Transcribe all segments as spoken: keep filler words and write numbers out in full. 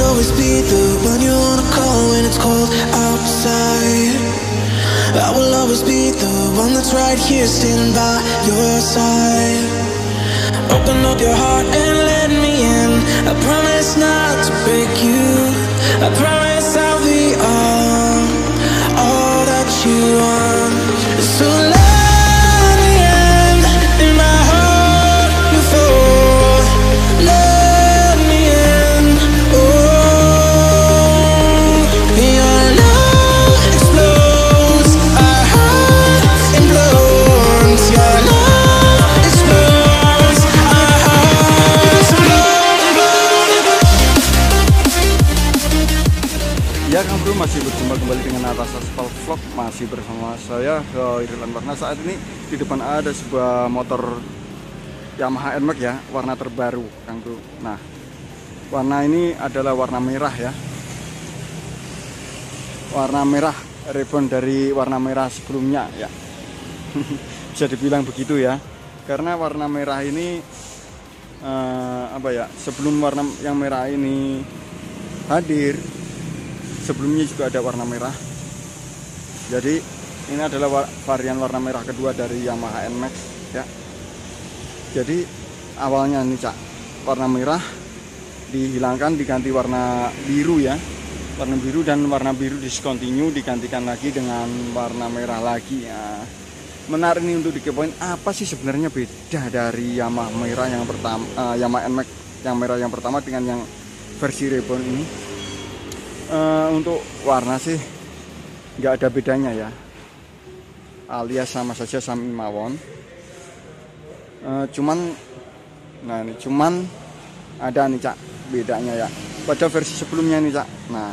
always be the one you wanna call when it's cold outside. I will always be the one that's right here standing by your side. Open up your heart and let me in. I promise not to break you. I promise I'll be all, all that you want. So let me in, in my heart before. Let me in, oh. Your love explodes, our heart implodes. Your love explodes, our hearts implode. Ya Kang Bro, masih berjumpa kembali dengan Atas Aspal Vlog. Masih bersama saya Khairil Anwar. Nah, saat ini di depan ada sebuah motor Yamaha N-Max ya, warna terbaru Kang Bro. Nah, warna ini adalah warna merah ya. Warna merah, ribbon dari warna merah sebelumnya ya. Bisa dibilang begitu ya. Karena warna merah ini eh, apa ya? Sebelum warna yang merah ini hadir, sebelumnya juga ada warna merah. Jadi ini adalah varian warna merah kedua dari Yamaha N-Max ya. Jadi awalnya nih Cak, warna merah dihilangkan diganti warna biru ya. Warna biru, dan warna biru discontinue digantikan lagi dengan warna merah lagi ya. Menarik nih untuk dikepoin, apa sih sebenarnya beda dari Yamaha merah yang pertama, uh, Yamaha N-Max yang merah yang pertama dengan yang versi ribbon ini. Uh, untuk warna sih nggak ada bedanya ya, alias sama saja sami mawon. Uh, cuman, nah ini cuman ada nih Cak bedanya ya. Pada versi sebelumnya nih Cak, nah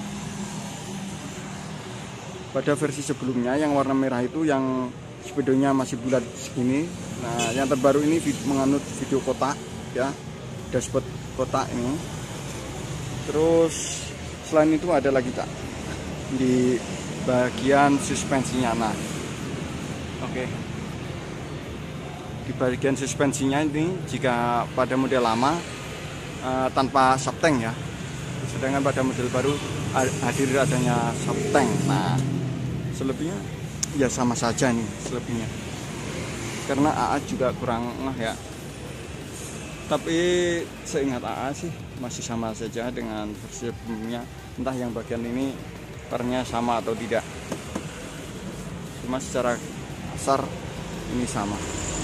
pada versi sebelumnya yang warna merah itu yang speedonya masih bulat segini. Nah yang terbaru ini menganut video kotak ya, dashboard kotak ini. Terus selain itu ada lagi Cak di bagian suspensinya. Nah oke okay. Di bagian suspensinya ini jika pada model lama uh, tanpa subtank ya, sedangkan pada model baru hadir adanya subtank. Nah selebihnya ya sama saja nih selebihnya, karena A A juga kurang ngeh ya. Tapi seingat A A sih masih sama saja dengan versi sebelumnya. Entah yang bagian ini pernya sama atau tidak, cuma secara kasar ini sama.